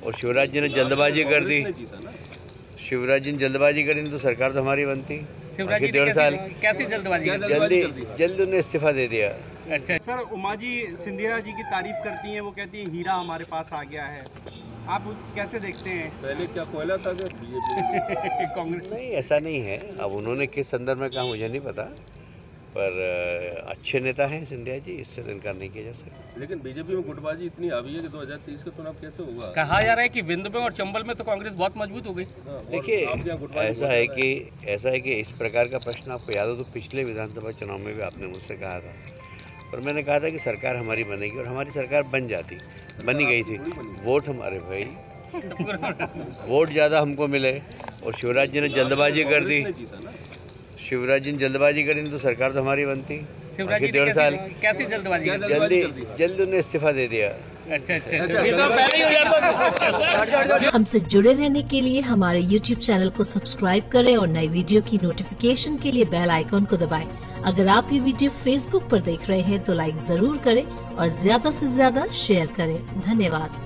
और शिवराज जी ने जल्दबाजी कर दी। शिवराज जी ने जल्दबाजी करी तो सरकार तो हमारी बनती। शिवराज जी 1.5 साल कैसी जल्दबाजी? जल्दी उन्हें इस्तीफा दे दिया। अच्छा सर, उमा जी सिंधिया जी की तारीफ करती हैं, वो कहती हैं हीरा हमारे पास आ गया है, आप कैसे देखते हैं? पहले क्या कोयला था क्या बीजेपी? कांग्रेस नहीं, ऐसा नहीं है। अब उन्होंने किस संदर्भ में कहा मुझे नहीं पता, पर अच्छे नेता हैं सिंधिया जी, इससे इनकार नहीं किया जा सकता। लेकिन बीजेपी में गुटबाजी इतनी हावी है कि 2023 का चुनाव कैसे होगा? कहा जा रहा है कि विंध्य में और चंबल में तो कांग्रेस बहुत मजबूत हो गई। देखिए, ऐसा है कि इस प्रकार का प्रश्न आपको याद हो तो पिछले विधानसभा चुनाव में भी आपने मुझसे कहा था, और मैंने कहा था कि सरकार हमारी बनेगी, और हमारी सरकार बन जाती, बनी गई थी। वोट हमारे भाई वोट ज़्यादा हमको मिले, और शिवराज जी ने जल्दबाजी कर दी। शिवराज जी ने जल्दबाजी करी तो सरकार तो हमारी बनती। शिवराज जी 1.5 साल कैसी जल्दबाजी? जल्दी उन्हें इस्तीफा दे दिया। अच्छा, ये तो पहले ही हो जाता। हमसे जुड़े रहने के लिए हमारे YouTube चैनल को सब्सक्राइब करें और नई वीडियो की नोटिफिकेशन के लिए बेल आइकॉन को दबाएं। अगर आप ये वीडियो Facebook पर देख रहे हैं तो लाइक जरूर करें और ज्यादा से ज्यादा शेयर करें। धन्यवाद।